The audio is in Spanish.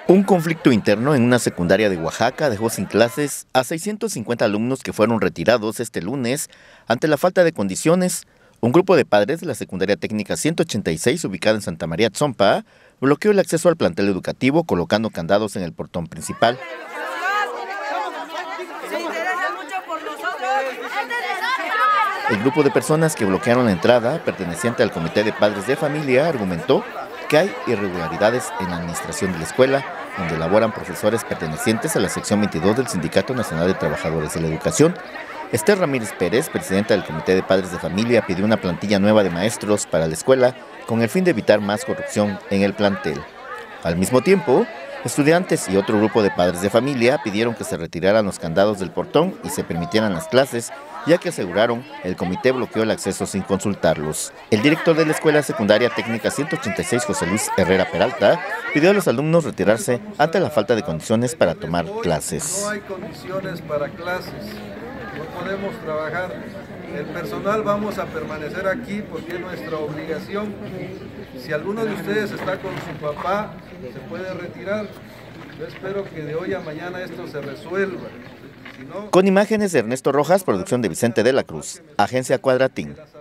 Un conflicto interno en una secundaria de Oaxaca dejó sin clases a 650 alumnos que fueron retirados este lunes ante la falta de condiciones. Un grupo de padres de la secundaria técnica 186, ubicada en Santa María Tzompa, bloqueó el acceso al plantel educativo colocando candados en el portón principal. El grupo de personas que bloquearon la entrada, perteneciente al Comité de Padres de Familia, argumentó que hay irregularidades en la administración de la escuela, donde laboran profesores pertenecientes a la sección 22 del Sindicato Nacional de Trabajadores de la Educación. Esther Ramírez Pérez, presidenta del Comité de Padres de Familia, pidió una plantilla nueva de maestros para la escuela con el fin de evitar más corrupción en el plantel. Al mismo tiempo, estudiantes y otro grupo de padres de familia pidieron que se retiraran los candados del portón y se permitieran las clases, ya que aseguraron el comité bloqueó el acceso sin consultarlos. El director de la Escuela Secundaria Técnica 186, José Luis Herrera Peralta, pidió a los alumnos retirarse ante la falta de condiciones para tomar clases. No hay condiciones para clases, no podemos trabajar. El personal vamos a permanecer aquí porque es nuestra obligación. Si alguno de ustedes está con su papá, se puede retirar. Yo espero que de hoy a mañana esto se resuelva. Si no... Con imágenes de Ernesto Rojas, producción de Vicente de la Cruz, Agencia Cuadratín.